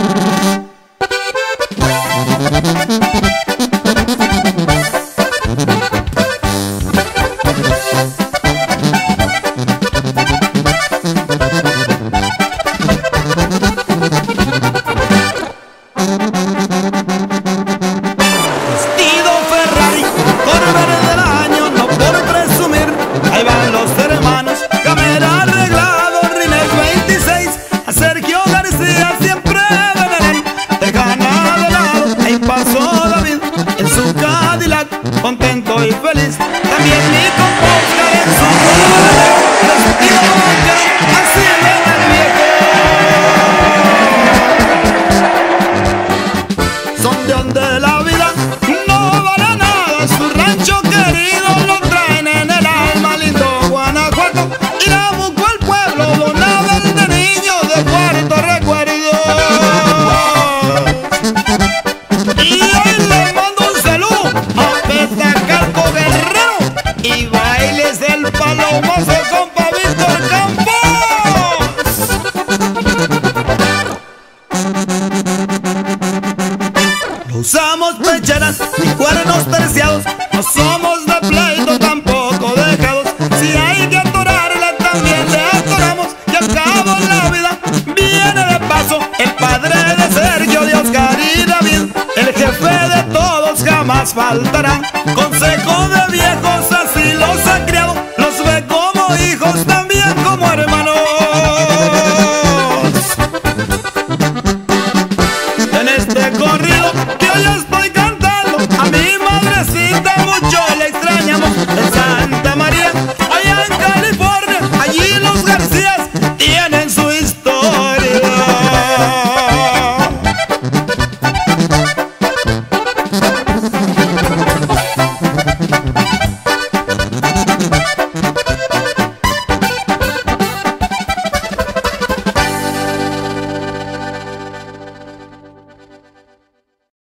Contento y feliz, también mi compa Oscar en su Cadillac, vestido vaquero, así viene el viejo. Son de la vida, no vale nada, su rancho querido lo traen en el alma, lindo Guanajuato, Irapuato el pueblo, Bonabel de niño de cuarto recuerdo. Y hoy le mando un saludo a Petacalco Guerrero y bailes del Palomazo, compa Víctor Campos. No usamos pecheras ni cuernos terciados, no somos de pleito, tampoco dejados. Si hay que atorarla, también le atoramos. Y al cabo la vida viene de paso. El padre de Sergio, de Oscar y David, el jefe de todos jamás faltará. Consejo de viejos